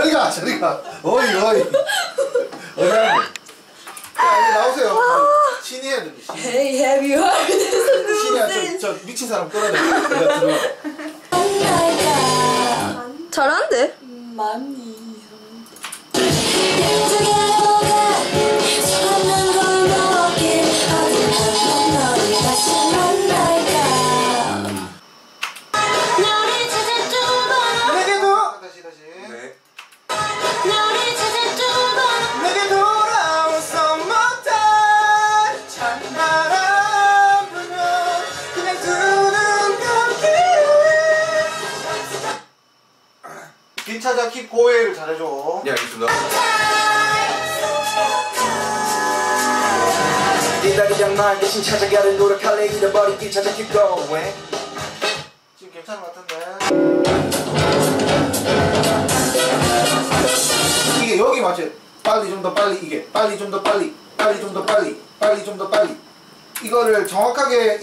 저리가 저리가 어이 어이 어이 이제 나오세요. 신이 해야 돼. 신. Hey, have you heard this? 신이야 저 미친 사람 끌어내. 내가 들어. 잘한대. 많이. 내게도 다시 네. 내게 돌아와서 못한 찬바람 불면 그냥 두 눈 감기에 길찾아 킵 고해를 잘해줘. 네, 알겠습니다. 기다리던 날 대신 찾아가는 노력할래 잃어버린 길 찾아 keep going. 지금 괜찮은 것 같은데 이게 여기 맞지? 빨리 좀 더 빨리 이게 빨리 좀 더 빨리 빨리 좀 더 빨리 빨리 좀 더 빨리 이거를 정확하게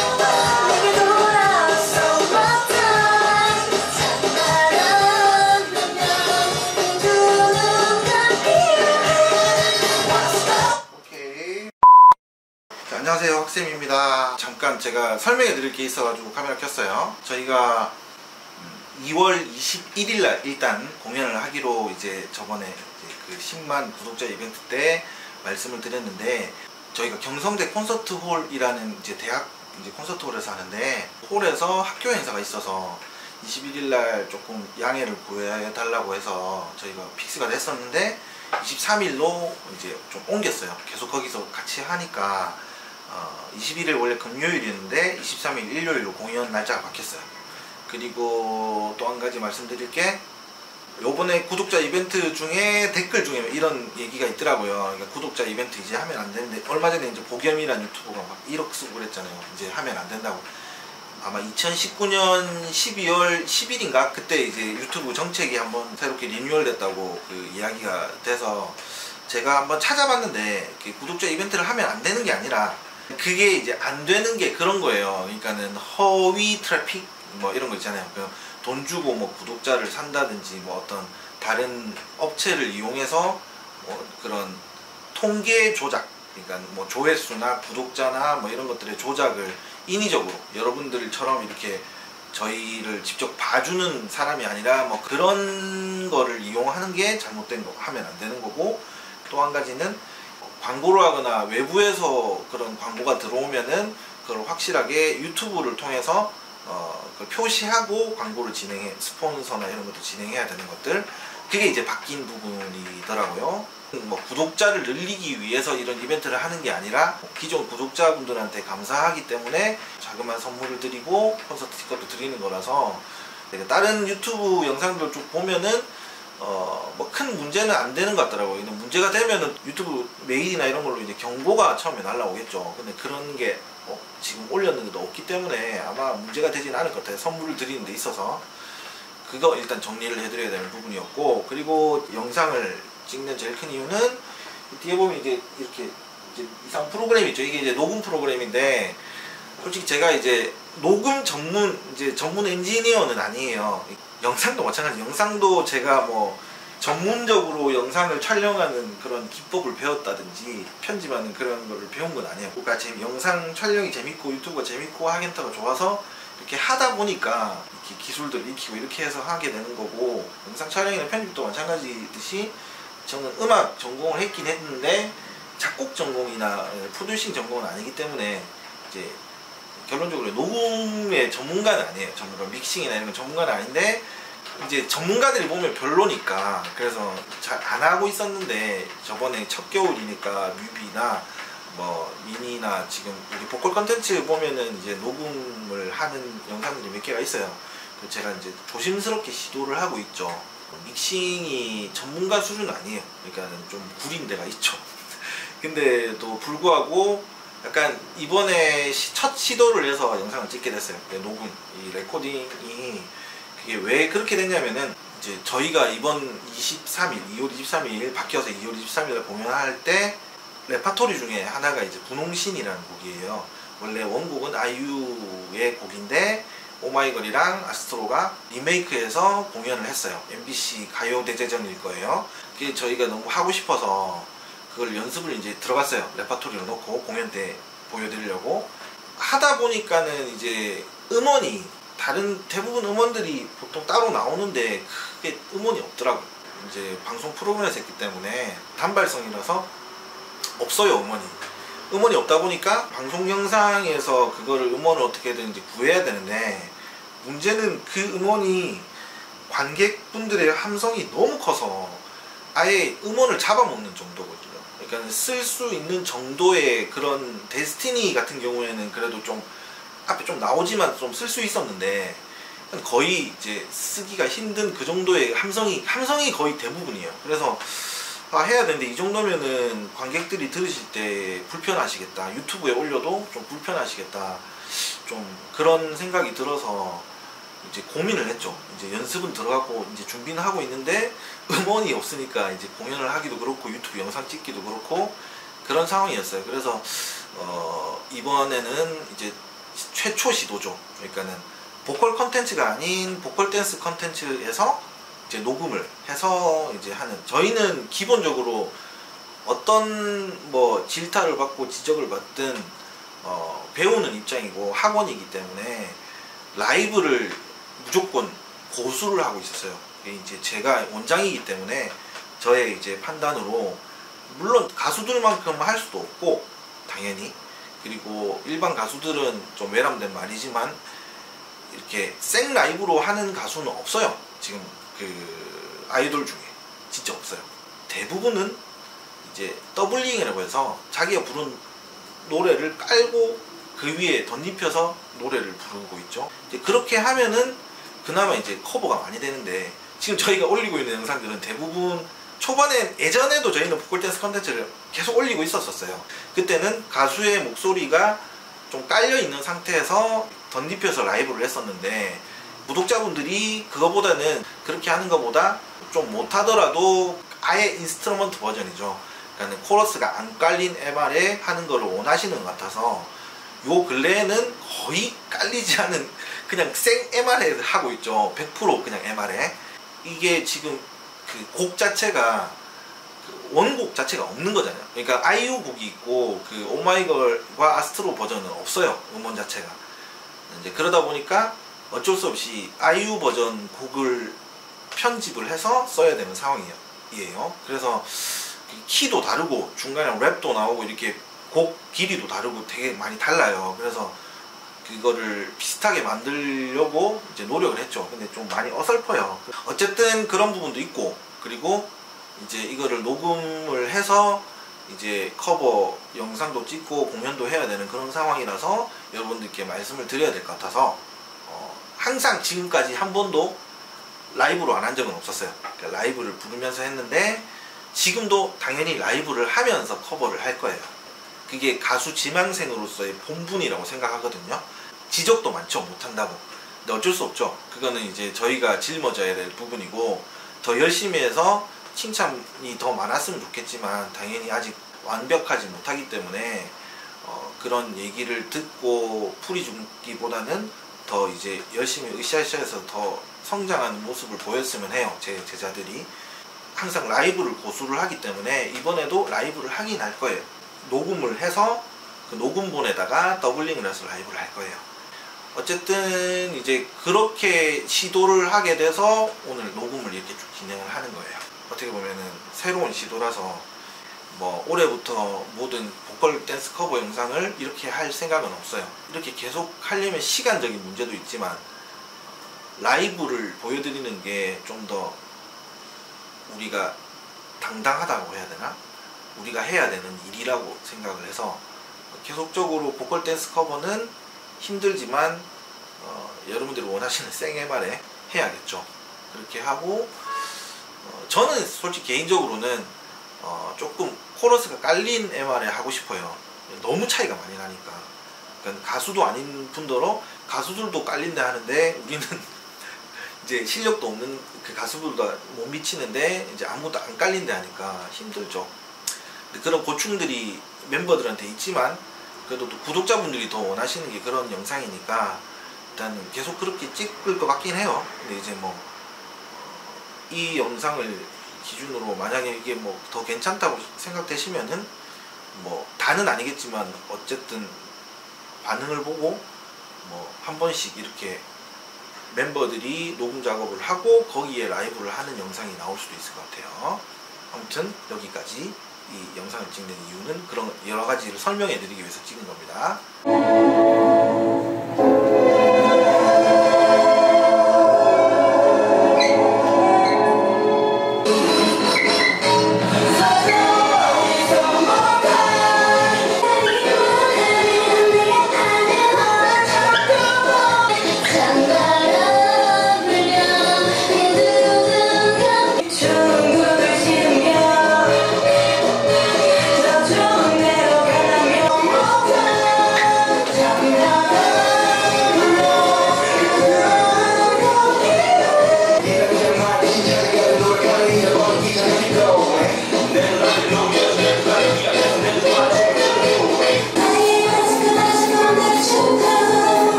오케이. 자, 안녕하세요, 학쌤입니다. 잠깐 제가 설명해 드릴 게 있어가지고 카메라 켰어요. 저희가 2월 21일날 일단 공연을 하기로 이제 저번에 이제 그 10만 구독자 이벤트 때 말씀을 드렸는데, 저희가 경성대 콘서트홀이라는 이제 대학 이제 콘서트홀에서 하는데, 홀에서 학교 행사가 있어서 21일날 조금 양해를 구해달라고 해서 저희가 픽스가 됐었는데 23일로 이제 좀 옮겼어요. 계속 거기서 같이 하니까 21일 원래 금요일이었는데 23일 일요일로 공연 날짜가 바뀌었어요. 그리고 또 한 가지 말씀드릴 게, 요번에 구독자 이벤트 중에 댓글 중에 이런 얘기가 있더라고요. 그러니까 구독자 이벤트 이제 하면 안 되는데, 얼마 전에 이제 보겸이라는 유튜버가 막 1억 쓰고 그랬잖아요. 이제 하면 안 된다고. 아마 2019년 12월 10일인가 그때 이제 유튜브 정책이 한번 새롭게 리뉴얼 됐다고 그 이야기가 돼서 제가 한번 찾아봤는데, 구독자 이벤트를 하면 안 되는 게 아니라 그게 이제 안 되는 게 그런 거예요. 그러니까는 허위 트래픽 뭐 이런 거 있잖아요. 돈 주고 뭐 구독자를 산다든지 뭐 어떤 다른 업체를 이용해서 뭐 그런 통계 조작, 그러니까 뭐 조회수나 구독자나 뭐 이런 것들의 조작을 인위적으로 여러분들처럼 이렇게 저희를 직접 봐주는 사람이 아니라 뭐 그런 거를 이용하는 게 잘못된 거, 하면 안 되는 거고, 또 한 가지는 광고를 하거나 외부에서 그런 광고가 들어오면은 그걸 확실하게 유튜브를 통해서 그걸 표시하고 광고를 진행해, 스폰서나 이런 것도 진행해야 되는 것들, 그게 이제 바뀐 부분이더라고요. 뭐 구독자를 늘리기 위해서 이런 이벤트를 하는 게 아니라 기존 구독자분들한테 감사하기 때문에 자그마한 선물을 드리고 콘서트 티켓도 드리는 거라서, 다른 유튜브 영상들 쭉 보면은 뭐 큰 문제는 안 되는 것 같더라고요. 근데 문제가 되면은 유튜브 메일이나 이런 걸로 이제 경고가 처음에 날라오겠죠. 근데 그런 게 지금 올렸는데도 없기 때문에 아마 문제가 되진 않을 것 같아요. 선물을 드리는 데 있어서. 그거 일단 정리를 해드려야 되는 부분이었고, 그리고 영상을 찍는 제일 큰 이유는 뒤에 보면 이제 이렇게 이제 이상 프로그램이 있죠. 이게 이제 녹음 프로그램인데, 솔직히 제가 이제 녹음 전문 엔지니어는 아니에요. 영상도 마찬가지. 영상도 제가 뭐 전문적으로 영상을 촬영하는 그런 기법을 배웠다든지 편집하는 그런 거를 배운 건 아니에요. 그러니까 영상 촬영이 재밌고 유튜브가 재밌고 하겐터가 좋아서 이렇게 하다 보니까 이렇게 기술들 익히고 이렇게 해서 하게 되는 거고, 영상 촬영이나 편집도 마찬가지듯이 저는 음악 전공을 했긴 했는데 작곡 전공이나 프로듀싱 전공은 아니기 때문에 이제 결론적으로 녹음의 전문가는 아니에요. 전문가 믹싱이나 이런 건 전문가는 아닌데, 이제 전문가들이 보면 별로니까 그래서 잘 안 하고 있었는데, 저번에 첫 겨울이니까 뮤비나 뭐 미니나 지금 우리 보컬 컨텐츠 보면은 이제 녹음을 하는 영상들이 몇 개가 있어요. 제가 이제 조심스럽게 시도를 하고 있죠. 믹싱이 전문가 수준은 아니에요. 그러니까 좀 구린 데가 있죠. 근데도 불구하고 약간 이번에 첫 시도를 해서 영상을 찍게 됐어요. 녹음, 이 레코딩이 그게 왜 그렇게 됐냐면은, 이제 저희가 이번 2월 23일 바뀌어서 2월 23일에 공연할 때 레파토리 중에 하나가 이제 분홍신이라는 곡이에요. 원래 원곡은 아이유의 곡인데 오마이걸이랑 아스트로가 리메이크해서 공연을 했어요. MBC 가요대제전일 거예요. 그게 저희가 너무 하고 싶어서 그걸 연습을 이제 들어갔어요. 레파토리로 넣고 공연 때 보여드리려고 하다 보니까는 이제 음원이 다른 대부분 음원들이 보통 따로 나오는데 크게 음원이 없더라고요. 이제 방송 프로그램에서 했기 때문에 단발성이라서 없어요. 음원이 없다 보니까 방송 영상에서 그거를 음원을 어떻게든 이제 구해야 되는데 문제는 그 음원이 관객분들의 함성이 너무 커서 아예 음원을 잡아먹는 정도거든요. 그러니까 쓸 수 있는 정도의 그런 데스티니 같은 경우에는 그래도 좀 앞에 좀 나오지만 좀 쓸 수 있었는데 거의 이제 쓰기가 힘든 그 정도의 함성이 거의 대부분이에요. 그래서 해야 되는데 이 정도면은 관객들이 들으실 때 불편하시겠다, 유튜브에 올려도 좀 불편하시겠다, 좀 그런 생각이 들어서 이제 고민을 했죠. 이제 연습은 들어가고 이제 준비는 하고 있는데 음원이 없으니까 이제 공연을 하기도 그렇고 유튜브 영상 찍기도 그렇고 그런 상황이었어요. 그래서 이번에는 이제 최초 시도죠. 그러니까는 보컬 컨텐츠가 아닌 보컬 댄스 컨텐츠에서 이제 녹음을 해서 이제 하는, 저희는 기본적으로 어떤 뭐 질타를 받고 지적을 받든 배우는 입장이고 학원이기 때문에 라이브를 무조건 고수를 하고 있었어요. 이제 제가 원장이기 때문에 저의 이제 판단으로 물론 가수들만큼 할 수도 없고 당연히, 그리고 일반 가수들은 좀 외람된 말이지만 이렇게 생 라이브로 하는 가수는 없어요. 지금 그 아이돌 중에 진짜 없어요. 대부분은 이제 더블링이라고 해서 자기가 부른 노래를 깔고 그 위에 덧입혀서 노래를 부르고 있죠. 이제 그렇게 하면은 그나마 이제 커버가 많이 되는데 지금 저희가 올리고 있는 영상들은 대부분 초반에, 예전에도 저희는 보컬 댄스 컨텐츠를 계속 올리고 있었어요. 그때는 가수의 목소리가 좀 깔려 있는 상태에서 덧입혀서 라이브를 했었는데 구독자분들이 그거보다는 그렇게 하는 것보다 좀 못하더라도 아예 인스트루먼트 버전이죠. 그러니까 코러스가 안 깔린 MR에 하는 거를 원하시는 것 같아서 요 근래에는 거의 깔리지 않은 그냥 생 MR에 하고 있죠. 100% 그냥 MR에. 이게 지금 그 곡 자체가 그 원곡 자체가 없는 거잖아요. 그러니까 아이유 곡이 있고 그 오마이걸과 아스트로 버전은 없어요. 음원 자체가. 이제 그러다 보니까 어쩔 수 없이 아이유 버전 곡을 편집을 해서 써야 되는 상황이에요. 그래서 키도 다르고 중간에 랩도 나오고 이렇게 곡 길이도 다르고 되게 많이 달라요. 그래서 그거를 비슷하게 만들려고 이제 노력을 했죠. 근데 좀 많이 어설퍼요. 어쨌든 그런 부분도 있고, 그리고 이제 이거를 녹음을 해서 이제 커버 영상도 찍고 공연도 해야 되는 그런 상황이라서 여러분들께 말씀을 드려야 될 것 같아서 항상 지금까지 한 번도 라이브로 안 한 적은 없었어요. 그러니까 라이브를 부르면서 했는데 지금도 당연히 라이브를 하면서 커버를 할 거예요. 그게 가수 지망생으로서의 본분이라고 생각하거든요. 지적도 많죠, 못한다고. 근데 어쩔 수 없죠. 그거는 이제 저희가 짊어져야 될 부분이고, 더 열심히 해서 칭찬이 더 많았으면 좋겠지만 당연히 아직 완벽하지 못하기 때문에 그런 얘기를 듣고 풀이 주기보다는 더 이제 열심히 으쌰으쌰해서 더 성장하는 모습을 보였으면 해요. 제 제자들이 항상 라이브를 고수를 하기 때문에 이번에도 라이브를 하긴 할 거예요. 녹음을 해서 그 녹음본에다가 더블링을 해서 라이브를 할 거예요. 어쨌든 이제 그렇게 시도를 하게 돼서 오늘 녹음을 이렇게 쭉 진행을 하는 거예요. 어떻게 보면은 새로운 시도라서 뭐 올해부터 모든 보컬 댄스 커버 영상을 이렇게 할 생각은 없어요. 이렇게 계속 하려면 시간적인 문제도 있지만 라이브를 보여드리는 게 좀 더 우리가 당당하다고 해야 되나? 우리가 해야 되는 일이라고 생각을 해서 계속적으로 보컬 댄스 커버는 힘들지만 여러분들이 원하시는 생 MR에 해야겠죠. 그렇게 하고 저는 솔직히 개인적으로는 조금 코러스가 깔린 MR에 하고 싶어요. 너무 차이가 많이 나니까. 그러니까 가수도 아닌 분더러 가수들도 깔린다 하는데 우리는 이제 실력도 없는 그 가수들보다 못 미치는데 이제 아무도 안 깔린다 하니까 힘들죠. 그런 고충들이 멤버들한테 있지만 그래도 또 구독자분들이 더 원하시는 게 그런 영상이니까 일단은 계속 그렇게 찍을 것 같긴 해요. 근데 이제 뭐 이 영상을 기준으로 만약에 이게 뭐 더 괜찮다고 생각되시면은 뭐 다는 아니겠지만 어쨌든 반응을 보고 뭐 한 번씩 이렇게 멤버들이 녹음 작업을 하고 거기에 라이브를 하는 영상이 나올 수도 있을 것 같아요. 아무튼 여기까지 이 영상을 찍는 이유는 그런 여러 가지를 설명해 드리기 위해서 찍은 겁니다.